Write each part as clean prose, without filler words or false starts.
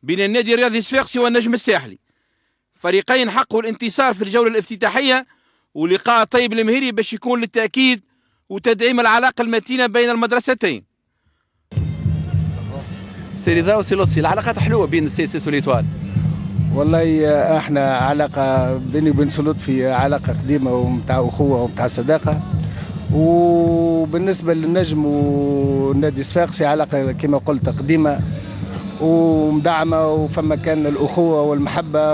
بين النادي الرياضي الصفاقسي والنجم الساحلي. فريقين حققوا الانتصار في الجولة الافتتاحية، ولقاء طيب المهيري باش يكون للتأكيد وتدعيم العلاقة المتينة بين المدرستين. سيري ذا وسي لطفي، العلاقات حلوة بين السي اس اس والإيطوال. والله احنا علاقة بيني وبين سي لطفي علاقة قديمة ومتاع أخوة ومتاع صداقة، وبالنسبة للنجم والنادي الصفاقسي علاقة كما قلت قديمة ومدعمة، وفما كان الأخوة والمحبة،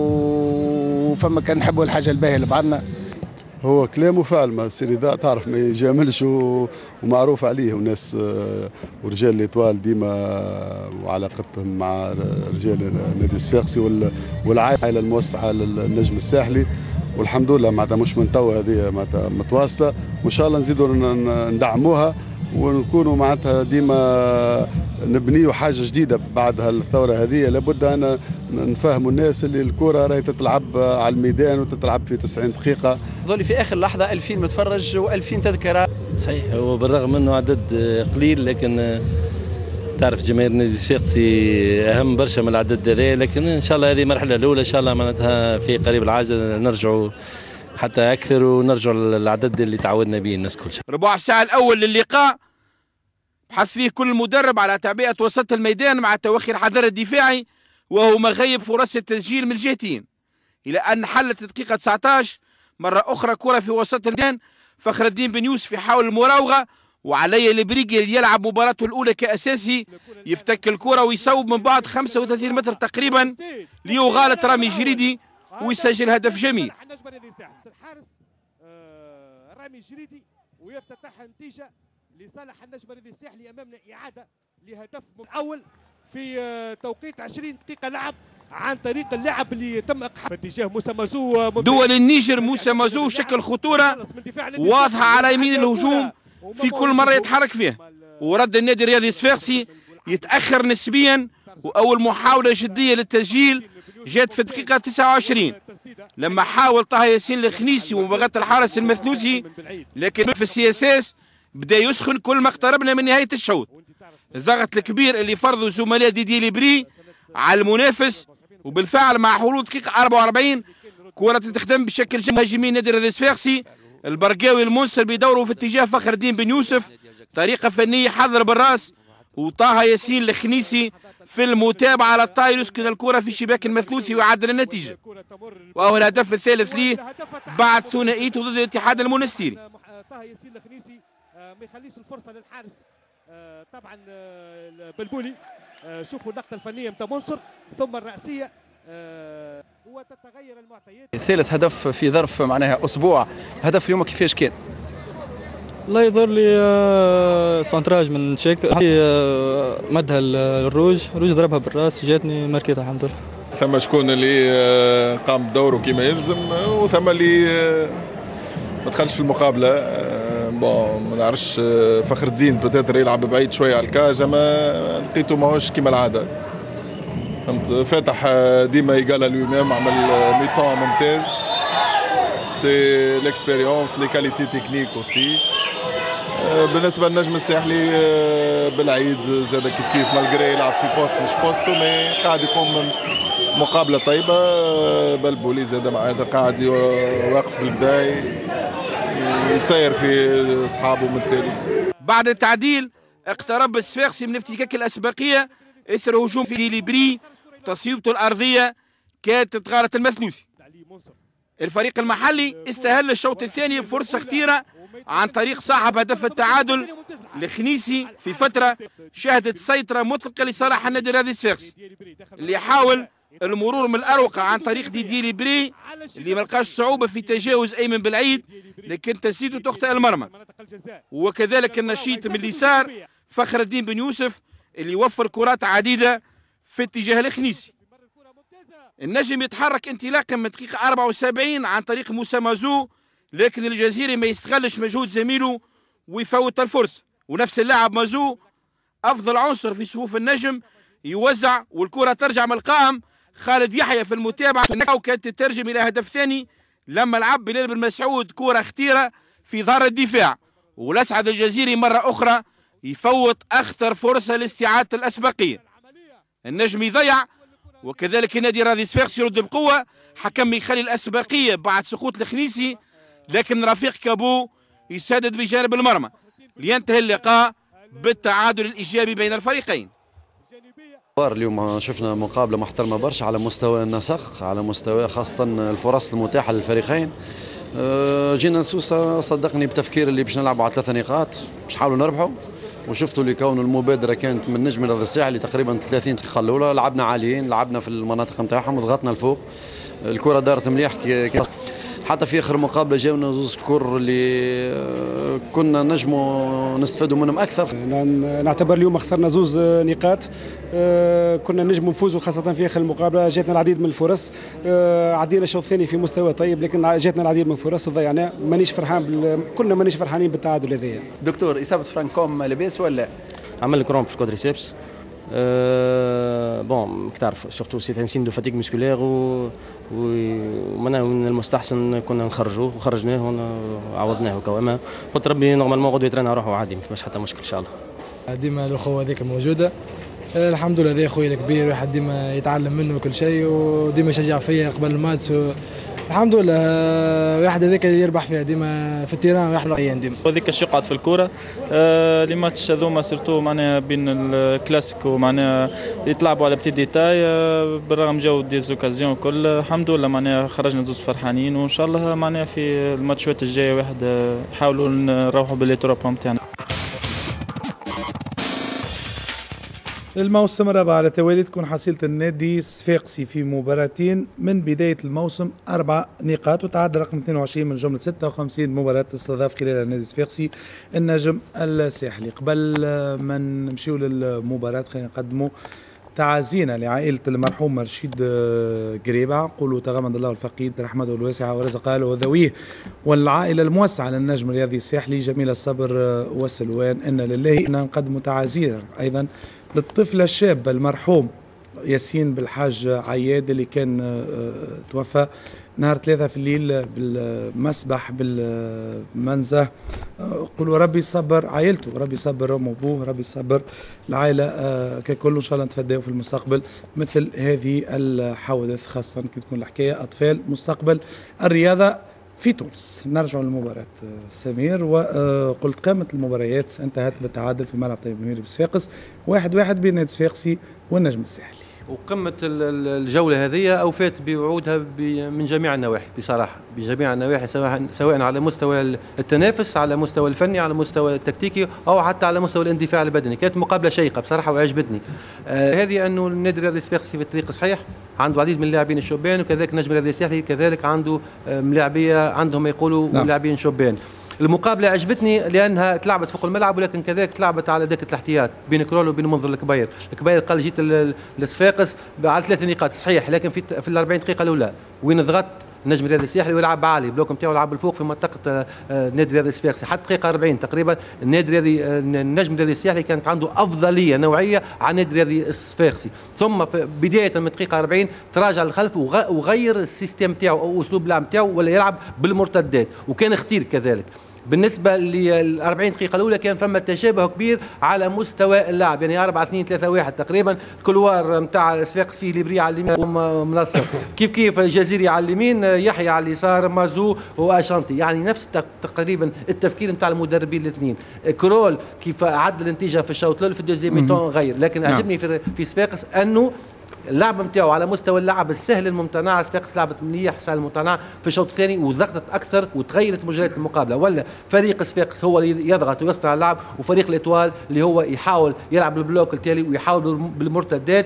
وفما كان نحبوا الحاجة الباهية لبعضنا. هو كلامه فعل، ما سيري ذا تعرف ما يجاملش ومعروف عليه، وناس ورجال الإيطوال ديما وعلاقتهم مع رجال النادي الصفاقسي والعائلة الموسعة للنجم الساحلي، والحمد لله معناتها مش من توا هذه معناتها متواصلة، وإن شاء الله نزيدوا ندعموها ونكونوا معناتها ديما نبنيوا حاجه جديده بعد هالثوره هذه. لابد ان نفهموا الناس اللي الكره راهي تتلعب على الميدان وتتلعب في 90 دقيقه. ظل في اخر لحظه 2000 متفرج و2000 تذكره. صحيح، هو بالرغم انه عدد قليل، لكن تعرف جماهير النادي الصفاقسي اهم برشا من العدد هذا، لكن ان شاء الله هذه المرحله الاولى، ان شاء الله معناتها في قريب العاجل نرجعوا حتى اكثر ونرجعوا للعدد اللي تعودنا به الناس كل شيء. ربع ساعه الاول للقاء بحث فيه كل مدرب على تعبئه وسط الميدان مع توخي الحذر الدفاعي، وهو مغيب فرص التسجيل من الجهتين، الى ان حلت الدقيقه 19 مره اخرى كره في وسط الميدان. فخر الدين بن يوسف يحاول المراوغه، وعلي البريقي اللي يلعب مباراته الاولى كاساسي يفتك الكره ويصوب من بعد 35 متر تقريبا ليغالط رامي جريدي ويسجل هدف جميل. الحارس رامي جريدي ويفتتح نتيجه لصالح النجم الرياضي الساحلي. امامنا اعاده لهدف اول في توقيت 20 دقيقه لعب عن طريق اللعب اللي تم اقحام في اتجاه موسى مازو. دول النيجر موسى مازو شكل خطوره واضحه على يمين الهجوم في كل مره يتحرك فيه، ورد النادي الرياضي الصفاقسي يتاخر نسبيا، واول محاوله جديه للتسجيل جات في الدقيقه 29 لما حاول طه ياسين الخنيسي ومباغاه الحارس المثلوثي، لكن في السي اس اس بدا يسخن كل ما اقتربنا من نهايه الشوط. الضغط الكبير اللي فرضه زملاء ديدي ليبري على المنافس، وبالفعل مع حلول دقيقه 44 كره تخدم بشكل جيد مهاجمين نادي الرياضي الصفاقسي. البرقاوي المنصر بيدوروا في اتجاه فخر الدين بن يوسف، طريقه فنيه حذر بالراس، وطه ياسين الخنيسي في المتابعه على الطاير يسكن الكره في شباك المثلوثي ويعدل النتيجه. وهو الهدف الثالث ليه بعد ثنائيته ضد الاتحاد المنستيري. طه ياسين الخنيسي ما يخليش الفرصه للحارس طبعا بلبولي. شوفوا اللقطه الفنيه نتاع منصر ثم الراسيه وتتغير المعطيات. ثالث هدف في ظرف معناها اسبوع، هدف اليوم كيفاش كان؟ الله يظهر لي سانتراج من شيك مدها الروج ضربها بالراس جاتني ماركيتها الحمد لله. ثم شكون اللي قام بدوره كما يلزم، وثم اللي ما دخلش في المقابله. ما نعرفش فخر الدين بتاتر يلعب بعيد شويه على الكاجا، ما لقيته ماهوش كما العاده. فهمت، فاتح ديما يقال لومام، عمل ميطون ممتاز. سي ليكسبيريونس لي كاليتي تكنيك اوسي. بالنسبه للنجم الساحلي بالعيد زاد كيف مالغري يلعب في بوست مش بوستو، مي قاعد يقوم مقابله طيبه. بلبولي زاد معاه قاعد واقف بالكداي ويسير في اصحابه من التالي. بعد التعديل اقترب الصفاقسي من افتكاك الاسبقيه اثر هجوم في ليبري، تصويبته الارضيه كانت تتغالط المثلوثي. الفريق المحلي استهل الشوط الثاني فرصه خطيره عن طريق صاحب هدف التعادل الخنيسي في فتره شهدت سيطره مطلقه لصالح النادي الرياضي الصفاقسي، اللي يحاول المرور من الاروقه عن طريق ديدي ليبري اللي ما لقاش صعوبه في تجاوز ايمن بالعيد، لكن تسديده تخطئ المرمى. وكذلك النشيط من اليسار فخر الدين بن يوسف اللي يوفر كرات عديده في اتجاه الخنيسي. النجم يتحرك انطلاقا من دقيقه 74 عن طريق موسى مازو، لكن الجزيري ما يستغلش مجهود زميله ويفوت الفرصه، ونفس اللاعب مازو افضل عنصر في صفوف النجم يوزع والكره ترجع من القائم. خالد يحيى في المتابعه وكانت تترجم الى هدف ثاني لما لعب بلال بن مسعود كره خطيره في ظهر الدفاع، والاسعد الجزيري مره اخرى يفوت اخطر فرصه لاستعاده الاسبقيه. النجم يضيع، وكذلك النادي الرياضي صفاقس يرد بقوة. حكم يخلي الأسبقية بعد سقوط الخنيسي، لكن رفيق كابو يسدد بجانب المرمى لينتهي اللقاء بالتعادل الإيجابي بين الفريقين. اليوم شفنا مقابلة محترمة برشا على مستوى النسق، على مستوى خاصة الفرص المتاحة للفريقين. جينا نسوسة صدقني بتفكير اللي باش نلعبوا على 3 نقاط باش نحاولوا نربحوا، وشفتوا اللي كون المبادرة كانت من نجم الرياضي الساحلي تقريبا 30 دقيقة الأولى. لعبنا عاليين، لعبنا في المناطق نتاعهم وضغطنا الفوق، الكرة دارت مليح حتى في اخر مقابله جاونا زوز كور اللي كنا نجموا نستفادوا منهم اكثر. نعتبر اليوم خسرنا زوز نقاط، كنا نجموا نفوزوا خاصه في اخر المقابله. جاتنا العديد من الفرص، عدينا الشوط الثاني في مستوى طيب، لكن جاتنا العديد من الفرص وضيعناه. مانيش فرحان كنا مانيش فرحانين بالتعادل هذايا. دكتور، اصابه فرانكوم لاباس ولا؟ عمل كرومب في الكوادريسيبس. بون تعرف سورتو سي ان سين دو فاتيك مسكولير ومن المستحسن كنا نخرجوه وخرجناه وعوضناه كوما. قلت ربي نورمالمون غدوه يترينا روحه عادي، ما فيش حتى مشكل ان شاء الله. ديما الاخوه هذيك موجوده، الحمد لله. هذا خويا الكبير، واحد ديما يتعلم منه كل شيء وديما يشجع فيا قبل الماتش. الحمد لله واحد هذاك يربح فيها ديما في التيران واحد ديما. هذيك الشيء قاعد في الكوره. لي ماتش هذوما سيرتو معناها بين الكلاسيكو معناها يتلعبوا على بتي ديتاي، بالرغم جاو دي زوكازيون كل. الحمد لله معناها خرجنا زوز فرحانين، وان شاء الله معناها في الماتشات الجايه واحد نحاولوا نروحوا باللي تروب نتاعنا. الموسم الرابع على التوالي تكون حصيلة النادي الصفاقسي في مباراتين من بداية الموسم 4 نقاط، وتعدى رقم 22 من جملة 56 مباراة استضاف خلالها النادي الصفاقسي النجم الساحلي. قبل ما نمشيو للمباراة خلينا نقدموا تعازينا لعائلة المرحوم رشيد قريبة، نقولوا تغمد الله الفقيد رحمته الواسعة ورزق أهله وذويه، والعائلة الموسعة للنجم الرياضي الساحلي جميل الصبر والسلوان. إن لله. إن نقدم تعازينا أيضا للطفل الشاب المرحوم ياسين بالحاج عياد اللي كان توفى نهار 3 في الليل بالمسبح بالمنزه. قولوا ربي يصبر عائلته، ربي يصبر امه وابوه، ربي يصبر العائله ككل. ان شاء الله نتفاداو في المستقبل مثل هذه الحوادث، خاصه كي تكون الحكايه اطفال مستقبل الرياضه في تونس. نرجع للمباراة سمير، وقلت قامت المباريات انتهت بالتعادل في ملعب طيب الميري بصفاقس 1-1 بين النادي الصفاقسي والنجم الساحلي. وقمة الجولة هذه أوفت بوعودها من جميع النواحي بصراحة، بجميع النواحي، سواء على مستوى التنافس، على مستوى الفني، على مستوى التكتيكي، أو حتى على مستوى الاندفاع البدني. كانت مقابلة شيقة بصراحة وعجبتني. هذه أنه النادي الرياضي الصفاقسي في الطريق الصحيح، عنده عديد من اللاعبين الشبان، وكذلك النجم الرياضي الساحلي كذلك عنده ملاعبية عندهم يقولوا لاعبين شبان. المقابلة عجبتني لأنها تلعبت فوق الملعب، ولكن كذلك تلعبت على دكة الاحتياط بين كرول وبين منظر الكبير. الكبير قال جيت للصفاقس على 3 نقاط صحيح، لكن في ال 40 دقيقة الأولى وين ضغط النجم الرياضي الساحلي ويلعب عالي، البلوك نتاعو يلعب الفوق في منطقة النادي الرياضي الصفاقسي حتى دقيقة 40 تقريبا. النجم الرياضي الساحلي كانت عنده أفضلية نوعية على النادي الرياضي الصفاقسي، ثم بداية من دقيقة 40 تراجع للخلف وغير السيستم نتاعو أو أسلوب اللعب نتاعو، ولا يلعب بالمرتدات، وكان اختير كذلك. بالنسبة لل 40 دقيقة الأولى كان فما تشابه كبير على مستوى اللعب، يعني 4-2-3-1 تقريبا. الكلوار نتاع الصفاقس فيه ليبري على اليمين ومنصر، كيف الجزيري على اليمين، يحيى على اليسار، مازو واشانتي، يعني نفس تقريبا التفكير نتاع المدربين الاثنين. كرول كيف عدل النتيجة في الشوط الأول في الدوزيام ميتون غير، لكن عجبني في صفاقس أنه اللعب نتاعو على مستوى اللعب السهل الممتنع. صفاقس لعبت مليح سهل الممتنع في الشوط الثاني وضغطت اكثر وتغيرت مجريات المقابله، ولا فريق صفاقس هو اللي يضغط ويسرع اللعب، وفريق الاتوال اللي هو يحاول يلعب بالبلوك التالي ويحاول بالمرتدات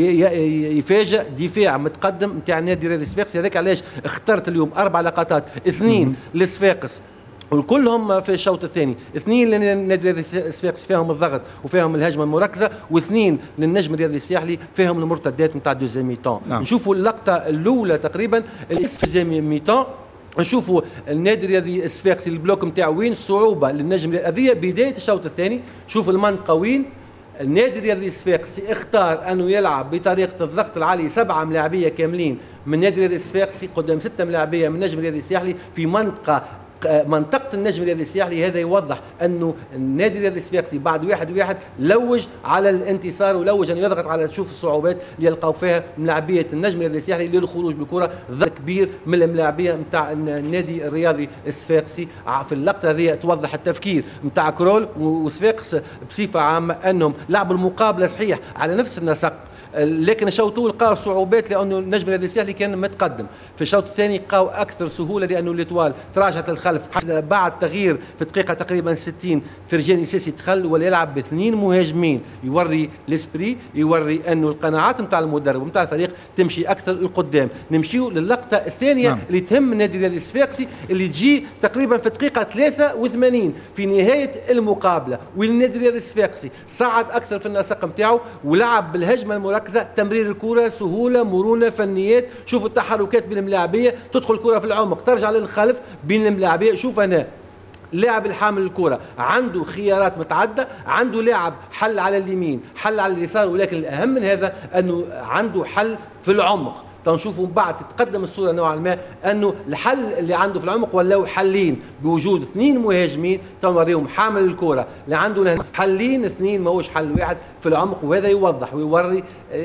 يفاجئ دفاع متقدم نتاع النادي الرياضي الصفاقسي. هذاك علاش اخترت اليوم 4 لقطات، 2 لصفاقس وكلهم في الشوط الثاني، 2 للنادي الرياضي الصفاقسي فيهم الضغط وفيهم الهجمه المركزه، و2 للنجم الرياضي الساحلي فيهم المرتدات نتاع دوزيام ميتون. نشوفوا اللقطه الاولى تقريبا في دوزيام ميتون، نشوفوا النادي الرياضي الصفاقسي البلوك نتاعو وين، صعوبه للنجم هذه بدايه الشوط الثاني. شوفوا المنطقه وين النادي الرياضي الصفاقسي اختار انه يلعب بطريقه الضغط العالي، 7 ملاعبيه كاملين من النادي الرياضي الصفاقسي قدام 6 ملاعبيه من النجم الرياضي الساحلي في منطقه منطقة النجم الرياضي الساحلي. هذا يوضح أنه النادي الرياضي الصفاقسي بعد 1-1 لوج على الانتصار ولوج أن يضغط على تشوف الصعوبات اللي يلقاو فيها ملاعبية النجم الرياضي الساحلي للخروج بالكرة. ضغط كبير من الملاعبية نتاع النادي الرياضي الصفاقسي في اللقطة هذه توضح التفكير نتاع كرول وصفاقس بصفة عامة أنهم لعبوا المقابلة صحيح على نفس النسق، لكن الشوط الاول لقاو صعوبات لانه النجم الرياضي الساحلي كان متقدم. في الشوط الثاني لقاو اكثر سهوله لانه الاتوال تراجعت للخلف بعد تغيير في الدقيقه تقريبا 60 فرجاني سيسي دخل ولا يلعب باثنين مهاجمين، يوري ليسبري، يوري انه القناعات نتاع المدرب ونتاع الفريق تمشي اكثر للقدام. نمشيو للقطه الثانيه اللي تهم النادي الرياضي الصفاقسي اللي تجي تقريبا في الدقيقه 83 في نهايه المقابله، والنادي الرياضي الصفاقسي صعد اكثر في النسق نتاعو ولعب بالهجمه المركزه، تمرير الكره، سهوله، مرونه، فنيات. شوفوا التحركات بين الملاعبيه، تدخل الكره في العمق ترجع للخلف بين الملاعبيه. شوف انا لاعب الحامل الكرة عنده خيارات متعددة، عنده لاعب حل على اليمين حل على اليسار، ولكن الأهم من هذا أنه عنده حل في العمق. تنشوفوا من بعد تتقدم الصورة نوعا ما أنه الحل اللي عنده في العمق ولاو حلين بوجود اثنين مهاجمين. تنوريهم حامل الكرة اللي عنده حلين اثنين ماهوش حل واحد في العمق، وهذا يوضح ويوري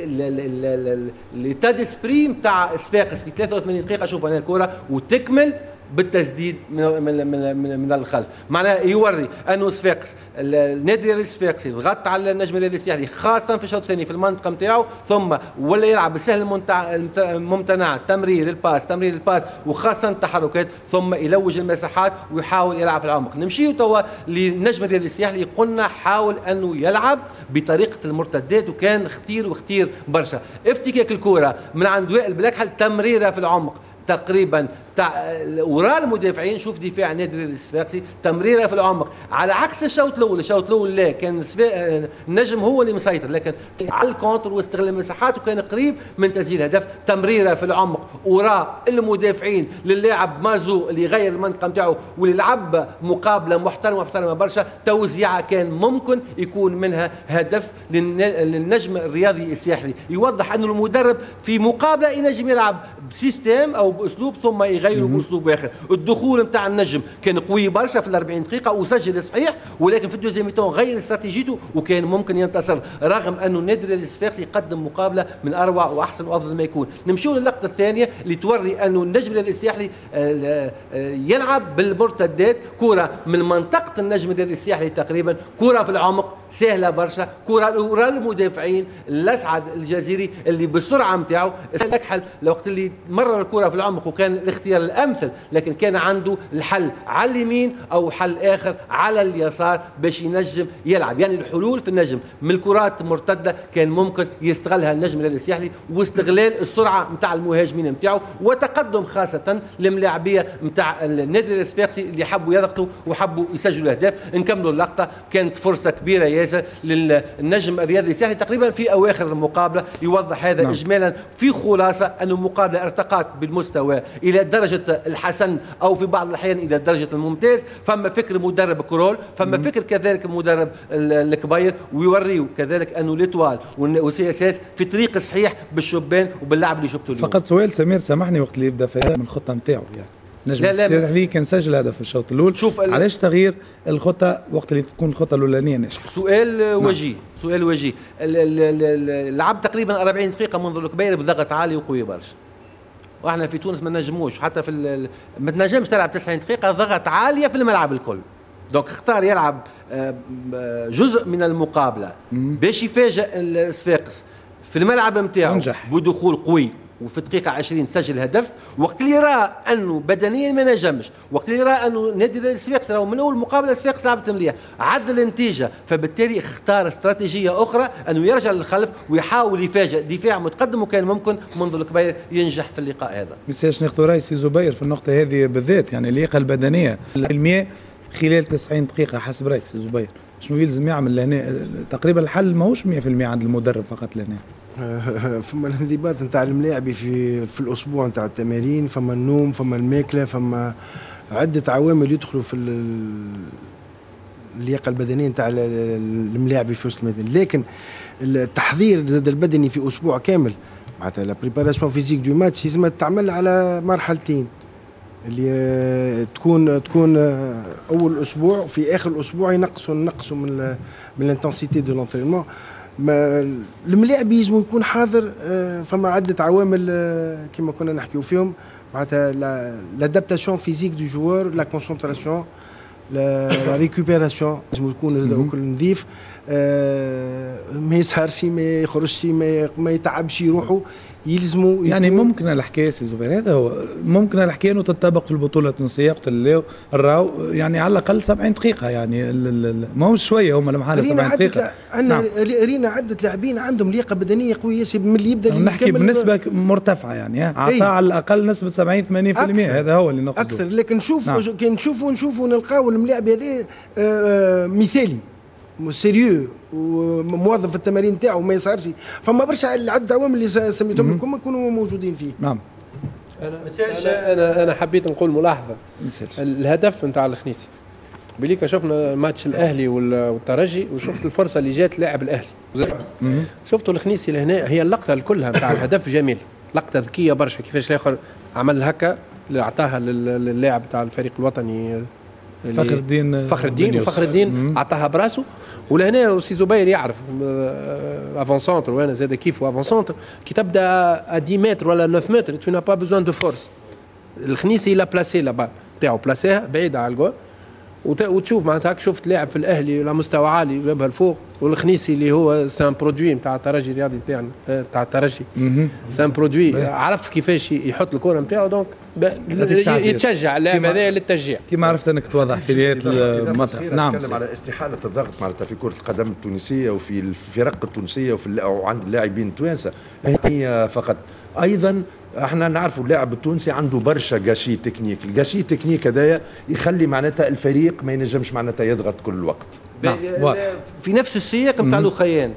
ليتا ديسبري نتاع صفاقس في 83 دقيقة. شوف أنا الكرة وتكمل بالتسديد من الخلف، معناه يوري انه صفاقس النادي الرياضي الصفاقسي ضغط على النجم الرياضي الساحلي خاصه في الشوط الثاني في المنطقه نتاعو، ثم ولا يلعب بسهل ممتنع تمرير الباس وخاصه التحركات، ثم يلوج المساحات ويحاول يلعب في العمق. نمشيو توا للنجم الرياضي الساحلي، قلنا حاول انه يلعب بطريقه المرتدات وكان اختير برشا. افتكاك الكره من عند وائل بلاكحل، تمريره في العمق تقريبا وراء المدافعين. شوف دفاع النادي الصفاقسي تمريره في العمق على عكس الشوط الاول لا كان النجم هو اللي مسيطر، لكن على الكونتر واستغلال المساحات وكان قريب من تسجيل هدف. تمريره في العمق وراء المدافعين للاعب مازو اللي غير المنطقه نتاعو واللي لعب مقابله محترمه برشا. توزيعه كان ممكن يكون منها هدف للنجم الرياضي الساحلي. يوضح انه المدرب في مقابله ينجم يلعب بسيستم او باسلوب ثم يغيروا باسلوب اخر. الدخول نتاع النجم كان قوي برشا في 40 دقيقه وسجل صحيح، ولكن في الدوزيام ميتون غير استراتيجيته وكان ممكن ينتصر، رغم انه النادي الصفاقسي يقدم مقابله من اروع واحسن وافضل ما يكون. نمشيو للقطه الثانيه اللي توري انه النجم الساحلي يلعب بالمرتدات، كره من منطقه النجم الساحلي تقريبا، كره في العمق سهله برشا، كره وراء المدافعين. الاسعد الجزيري اللي بالسرعه نتاعو نكحل الوقت اللي مرر الكره في العمق وكان الاختيار الامثل، لكن كان عنده الحل على اليمين او حل اخر على اليسار باش ينجم يلعب. يعني الحلول في النجم من الكرات المرتده كان ممكن يستغلها النجم الساحلي، واستغلال السرعه نتاع المهاجمين نتاعو وتقدم خاصه للملاعبيه نتاع النادي الصفاقسي اللي حبوا يضغطوا وحبوا يسجلوا اهداف. نكملوا اللقطه، كانت فرصه كبيره ياسر للنجم الرياضي الساحلي تقريبا في اواخر المقابله. يوضح هذا اجمالا في خلاصه انه المقابله ارتقت بالمستوى الى درجه الحسن او في بعض الاحيان الى درجه الممتاز. فما فكر مدرب كرول، فما فكر كذلك مدرب الكبير، ويوريو كذلك انه ليتوال وسي اس اس في طريق صحيح بالشبان وباللعب اللي شفته اليوم. فقط سؤال سمير سامحني، وقت اللي يبدا في من الخطه نتاعو يعني نجم الساحلي كان سجل هدف في الشوط الاول، علاش تغيير الخطه وقت اللي تكون الخطه الاولانيه ناجحه؟ سؤال وجيه، سؤال وجيه. لعب تقريبا 40 دقيقه منذ الكبير بضغط عالي وقوي برشا، واحنا في تونس ما نجموش حتى في ما تنجمش تلعب 90 دقيقه ضغط عاليه في الملعب الكل. دونك اختار يلعب جزء من المقابله باش يفاجئ الصفاقس في الملعب نتاعو بدخول قوي، وفي الدقيقة 20 سجل هدف. وقت اللي رأى أنه بدنيا ما نجمش، وقت اللي رأى أنه نادي الصفاقس راهو من أول مقابلة الصفاقس لعبت مليح، عدل النتيجة، فبالتالي اختار استراتيجية أخرى أنه يرجع للخلف ويحاول يفاجئ دفاع متقدم، وكان ممكن منذ الكبير ينجح في اللقاء هذا. بس ايش ناخذ رأي سي زبير في النقطة هذه بالذات، يعني اللياقة البدنية المياه خلال 90 دقيقة حسب رأيك سي زبير شنو يلزم يعمل لهنا؟ تقريبا الحل ماهوش 100% عند المدرب فقط لهنا. فما الانضباط نتاع الملاعبي في الاسبوع نتاع التمارين، فما النوم، فما الماكله، فما عده عوامل يدخلوا في اللياقه البدنيه نتاع الملاعبي في وسط الميدان. لكن التحضير البدني في اسبوع كامل معناتها لا بريباراسيون فيزيك دو ماتش لازم تعمل على مرحلتين. اللي تكون اول اسبوع في اخر الاسبوع ينقصوا من الانتنسيتي دو لونترينمون. الملاعب يلزم يكون حاضر. فما عده عوامل كما كنا نحكيو فيهم، معناتها لادابتاسيون فيزيك دو جوار، لا كونسونطراسيون، لا ريكوبيراسيون، لازم يكون الكل نظيف، ما يسهرش، ما يخرجش، ما يتعبش روحه، يلزموا يعني ممكن الحكايه سي زبير، هذا هو ممكن الحكايه انه تطبق في البطوله التونسيه وقت الراو يعني على الاقل 70 دقيقه، يعني ماهوش شويه هم المحاله 70 دقيقه. رينا عده لاعبين عندهم لياقه بدنيه قويه من اللي يبدا نحكي بنسبه مرتفعه يعني عطاء على الاقل نسبه 70-80%، هذا هو اللي نقصده اكثر. لكن كي نشوفوا نلقاو الملاعب هذا مثالي سيريو وموظف في التمارين تاعو ما يسهرش. فما برشا عده عوامل اللي سميتهم لكم يكونوا موجودين فيه. نعم. انا حبيت نقول ملاحظه. الهدف نتاع الخنيسي بليك شفنا ماتش الاهلي والترجي وشفت الفرصه اللي جات لاعب الاهلي، شفتوا الخنيسي لهنا هي اللقطه كلها نتاع الهدف جميل، لقطه ذكيه برشا كيفاش الاخر عمل هكا اللي اعطاها للاعب تاع الفريق الوطني فخر الدين عطاها براسه. ولهنا سي زبير يعرف افون سونتر، وانا زاد كيف افون سونتر كي تبدا 10 متر ولا 9 متر تو نا با بوزوان دو فورس. الخنيسي لا بلاسي لابا تاعو بلاسيها بعيده على الجول، وتشوف معناتها شفت لاعب في الاهلي على مستوى عالي جابها الفوق، والخنيسي اللي هو سان برودوي نتاع الترجي الرياضي تاعنا تاع الترجي سان برودوي، عرف كيفاش يحط الكره نتاعو، دونك يتشجع اللاعب هذا للتشجيع. كما عرفت انك توضح في نهايه المطرح. نعم. نتكلم على استحاله الضغط معناتها في كره القدم التونسيه وفي الفرق التونسيه وعند اللاعبين التوانسه، هي فقط ايضا احنا نعرفوا اللاعب التونسي عنده برشا غاشي تكنيك، الغاشي تكنيك هذايا يخلي معناتها الفريق ما ينجمش معناتها يضغط كل الوقت. نعم. في نفس السياق نتاع الاخيان،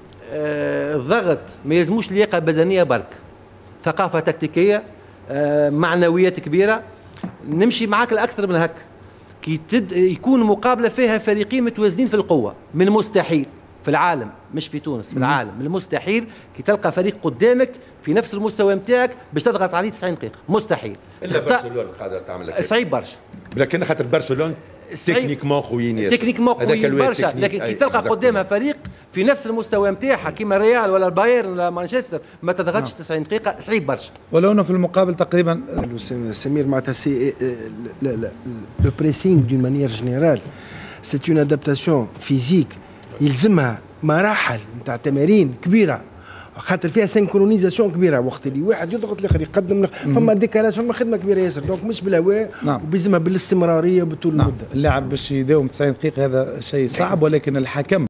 الضغط ما يلزموش لياقه بدنيه برك، ثقافه تكتيكيه، معنويات كبيره. نمشي معاك الاكثر من هكا، كي يكون مقابله فيها فريقين متوازنين في القوه، من المستحيل في العالم، مش في تونس، في العالم من المستحيل كي تلقى فريق قدامك في نفس المستوى نتاعك باش تضغط عليه 90 دقيقه، مستحيل. الا برشلونه قادر تعمل هكا، صعيب برشا، لكن خاطر برشلونه تكنيكمون قويين ياسر، تكنيكمون قويين برشا، لكن كي تلقى قدامها فريق في نفس المستوى نتاعها كيما الريال ولا البايرن ولا مانشستر ما تضغطش 90 دقيقه، صعيب برشا. ولو انه في المقابل تقريبا سمير معناتها سي لو بريسينغ دون مانيير جينيرال سي اون ادابتاسيون فيزيك يلزمها مراحل نتاع تمارين كبيره، خاطر فيها سينكرونيزاسيون كبيره، وقت اللي واحد يضغط الاخر يقدم، فما ديكالاج، فما خدمه كبيره ياسر، دونك مش بالهواء. نعم. وبيلزمها بالاستمراريه بطول المده. اللاعب باش يداوم 90 دقيقه هذا شيء صعب، ولكن الحكم